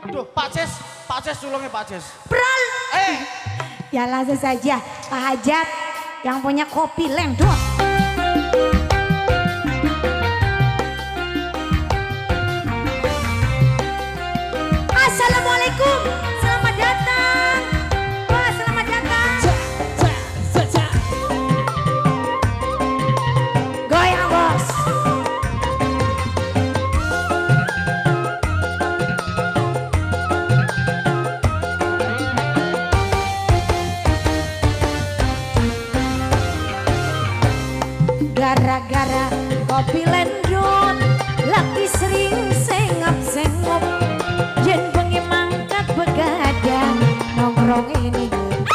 Duh, Pak Ces tulungnya Pak Ces. Pral. Ya langsung saja Pak Hajat yang punya kopi lendot. Assalamualaikum, selamat datang. Wah, selamat datang. Goyang bos. Gara-gara kopi lendot, lagi sering sengap-sengop. Jen bengi mangkat begadang nongkrong ini.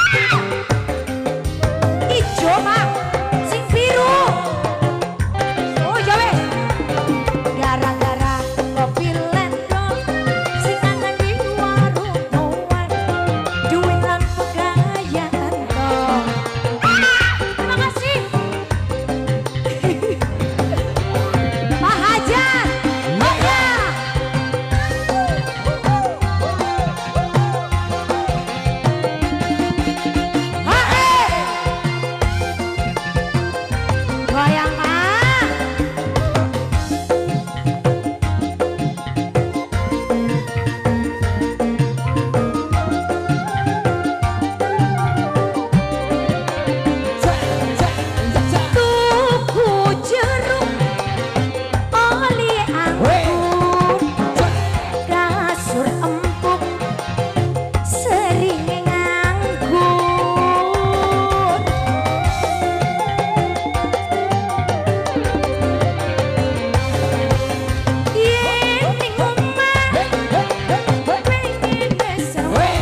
Ijo mak, sing biru. Oh jawe. Gara-gara kopi lendot, sing ana di warung kowan. Duit lan pegayaan kok. Terima kasih. Pak Hajat. Oh ya. Goyang ah. Tuku jeruk oli anggur, kasur empuk sering nganggur. Yen ning omah pengen seru,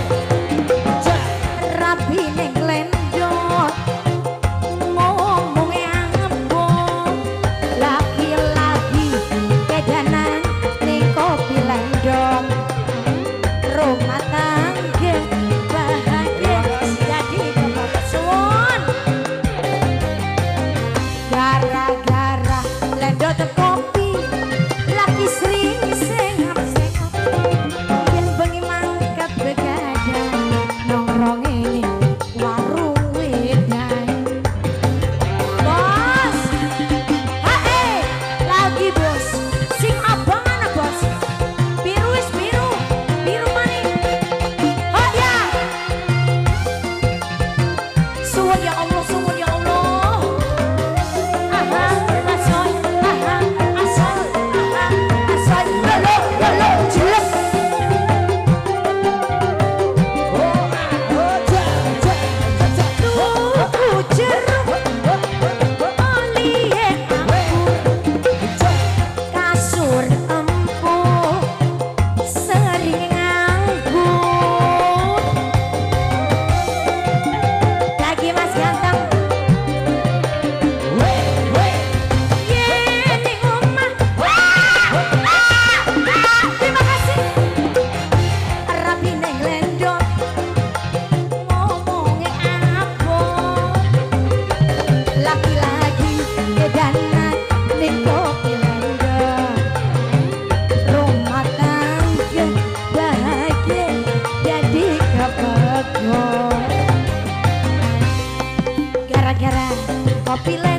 rapi ning lendot ngomongnya ngembung. Laki-laki kedanan ning kopi lendot, rumah tangga bahagia jadi kemaksuan. Gara-gara lendot kopi, laki sering sengap-sengap. Yen bengi mangkat begadang nongkrong ini warung wedang. Bos, lagi bos, sing abang anak bos. Biru wis biru, biru maning. Oh ya, suwun ya Allah, suwun ya Allah. Aha, asoy, aha, asoy, aha, asoy, lolo, jelek. Tuku jeruk oli anggur, kasur empuk sering nganggur. Lagi Mas Ganteng. Yen ning omah. Terima kasih. Rapi ning lendot ngomongnya abot. Laki-laki kedanan ning kopi lendot, rumah tangga bahagia jadi kepegot. Gara-gara kopi lendot